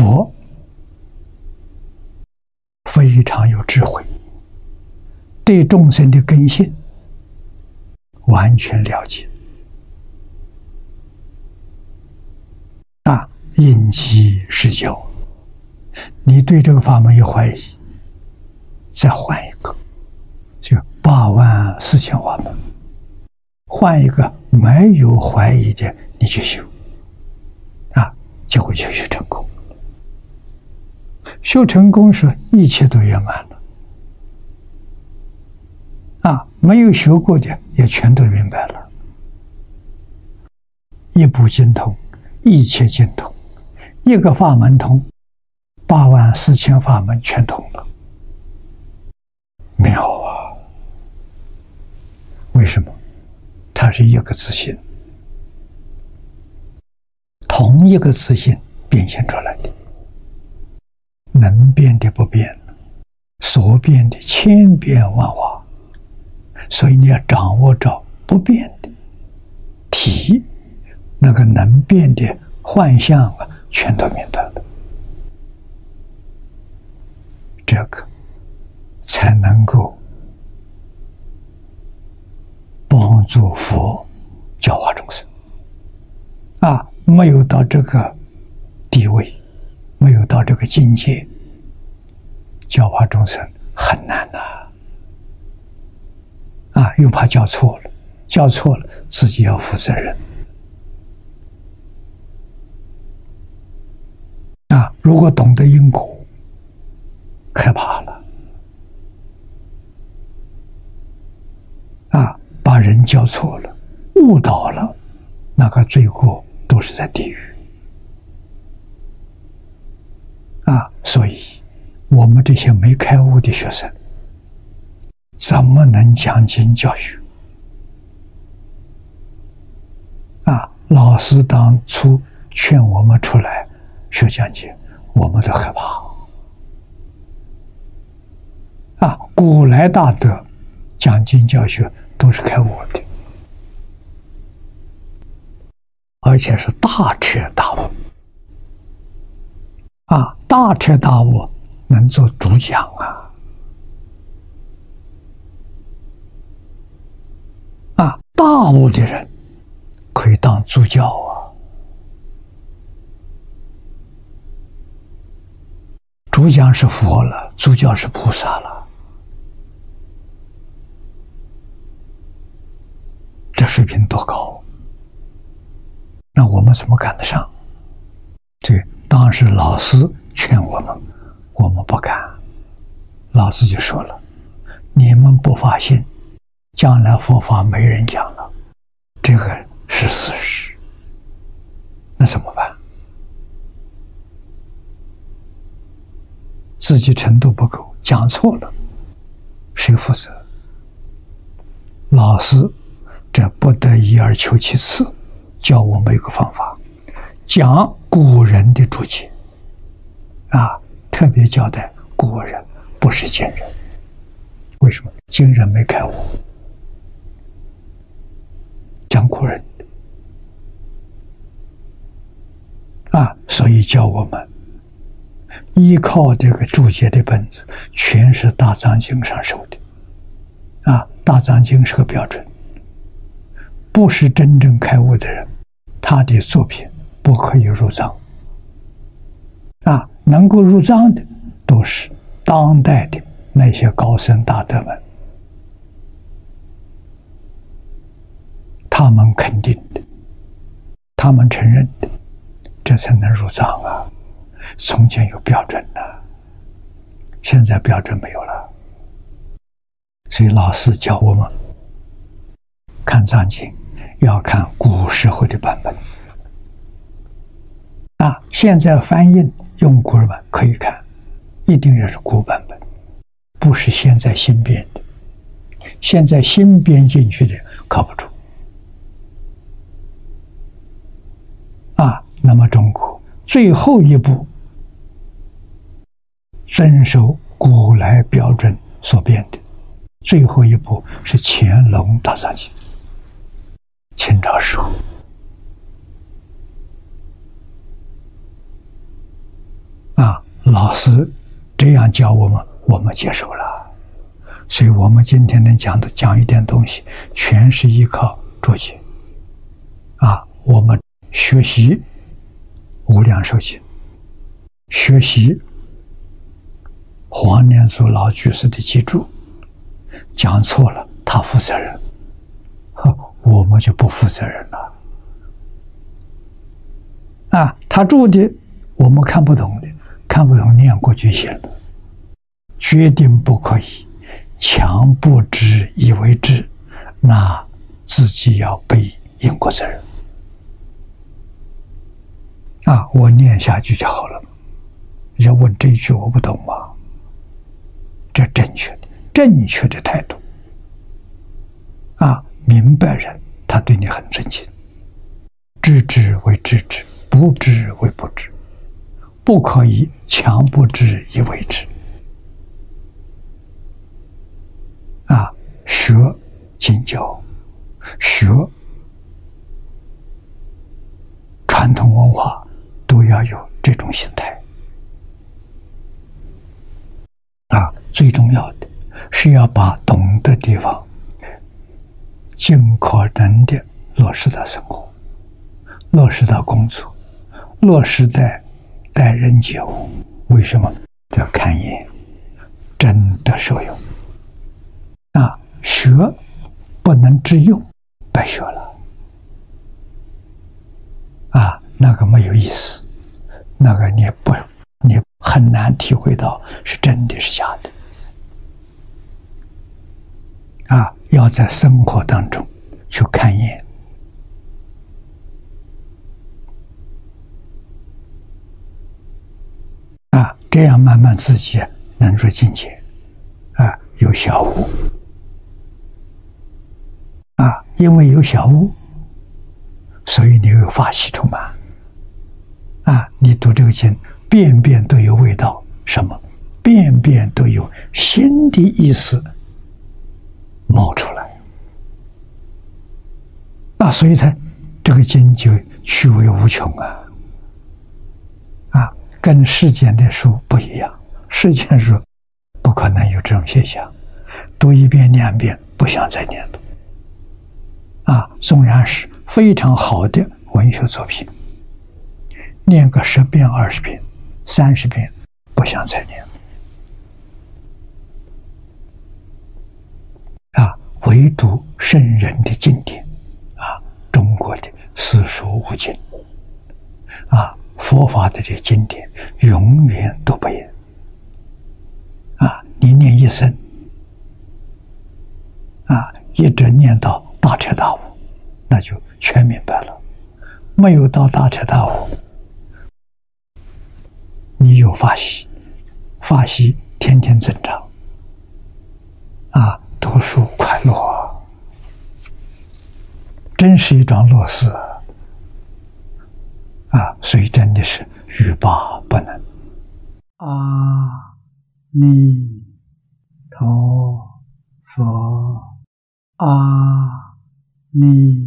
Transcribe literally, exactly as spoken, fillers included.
佛非常有智慧，对众生的根性完全了解，啊，因机施教。你对这个法门有怀疑，再换一个，就八万四千法门，换一个没有怀疑的，你去修，啊，就会修学成功。修成功时，一切都圆满了，啊，没有学过的也全都明白了，一部经通，一切经通，一个法门通，八万四千法门全通了，妙啊！为什么？它是一个自信，同一个自信变现出来的，能变的不变了，所变的千变万化，所以你要掌握着不变的体，那个能变的幻象啊，全都明白了，这个才能够帮助佛教化众生啊！没有到这个地位，没有到这个境界，教化众生很难呐！啊，又怕教错了，教错了自己要负责任啊！如果懂得因果，害怕了啊！把人教错了，误导了，那个罪过都是在地狱啊！所以我们这些没开悟的学生，怎么能讲经教学啊？老师当初劝我们出来学讲经，我们都害怕啊！古来大德讲经教学都是开悟的，而且是大彻大悟啊！大彻大悟能做主讲啊！啊，大悟的人可以当主教啊！主讲是佛了，主教是菩萨了。这水平多高，那我们怎么赶得上？这当时老师劝我们，我们不敢。老师就说了，你们不发心，将来佛法没人讲了，这个是事实，那怎么办？自己程度不够，讲错了，谁负责？老师这不得已而求其次，教我们一个方法，讲古人的注解啊，特别交代古人，不是今人。为什么？今人没开悟，讲古人啊，所以教我们依靠这个注解的本子，全是大藏经上收的啊，大藏经是个标准。不是真正开悟的人，他的作品不可以入藏啊！能够入藏的都是当代的那些高僧大德们，他们肯定的，他们承认的，这才能入藏啊！从前有标准的，现在标准没有了，所以老师教我们看藏经要看古时候的版本啊，现在翻译用古版可以看，一定要是古版本，不是现在新编的，现在新编进去的靠不住啊。那么中国最后一部遵守古来标准所编的最后一部是乾隆大藏经，清朝时候老师这样教我们，我们接受了，所以我们今天能讲的讲一点东西，全是依靠注解啊。我们学习《无量寿经》，学习黄念祖老居士的记注，讲错了他负责任，我们就不负责任了啊。他注的我们看不懂的，看不懂念过就行了，决定不可以强不知以为知，那自己要背因果责任啊。我念下去就好了。要问这一句我不懂吗？这正确的正确的态度啊。明白人他对你很尊敬，知之为知之，不知为不知，不可以强不知以为知啊。学经教，学传统文化，都要有这种心态啊。最重要的是要把懂的地方尽可能的落实到生活，落实到工作，落实在待人接物。为什么要看眼？真的受用啊！学不能致用，白学了啊！那个没有意思，那个你不你很难体会到是真的是假的啊！要在生活当中去看眼啊，这样慢慢自己能入境界啊，有小悟啊，因为有小悟，所以你有法喜充满啊。你读这个经，遍遍都有味道，什么？遍遍都有新的意思冒出来啊，所以它这个经就趣味无穷啊啊，跟世间的书不一样。世间书不可能有这种现象，读一遍两遍不想再念了啊。纵然是非常好的文学作品，念个十遍、二十遍、三十遍，不想再念了啊。唯独圣人的经典啊，中国的四书五经啊，佛法的这经典永远都不厌啊。你念一生啊，一直念到大彻大悟，那就全明白了。没有到大彻大悟，你有法喜，法喜天天增长啊，读书快乐啊，真是一桩乐事啊！所以真的是欲罢不能。阿弥陀佛，阿弥